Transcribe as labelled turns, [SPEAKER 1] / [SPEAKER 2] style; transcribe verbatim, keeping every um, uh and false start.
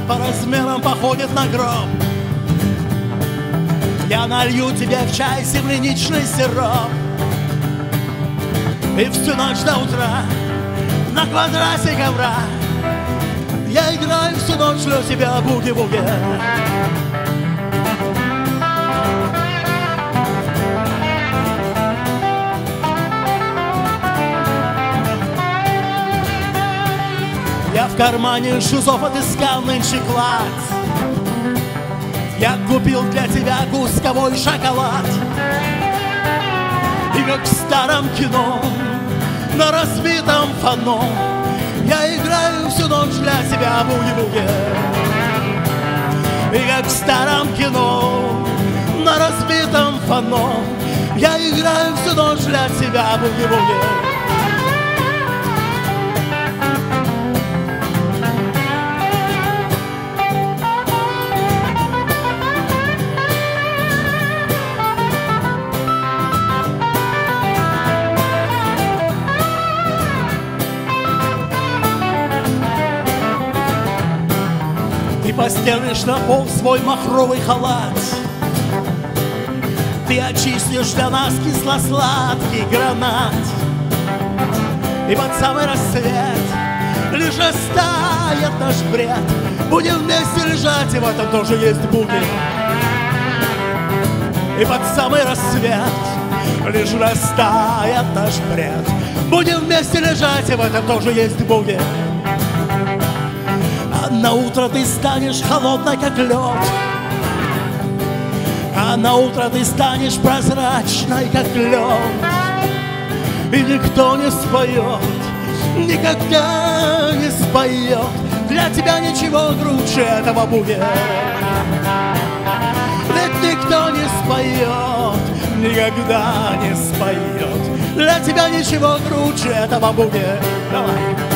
[SPEAKER 1] по размерам походит на гроб. Я налью тебе в чай земляничный сироп. И всю ночь до утра на квадрате ковра я играю всю ночь для тебя буги-буги. Я в кармане шузов отыскал нынче клад. Я купил для тебя кусковой шоколад. И как в старом кино на разбитом фано я играю всю ночь для тебя буги-буги. И как в старом кино на разбитом фано я играю всю ночь для тебя буги-буги. Ты постелишь на пол свой махровый халат. Ты очистишь для нас кисло-сладкий гранат. И под самый рассвет лишь растает наш бред. Будем вместе лежать, и в этом тоже есть буги. И под самый рассвет лишь растает наш бред. Будем вместе лежать, и в этом тоже есть буги. На утро ты станешь холодной, как лед, а на утро ты станешь прозрачной, как лед. И никто не споет, никогда не споет для тебя ничего круче этого буги. Ведь никто не споет, никогда не споет для тебя ничего круче этого буги. Давай.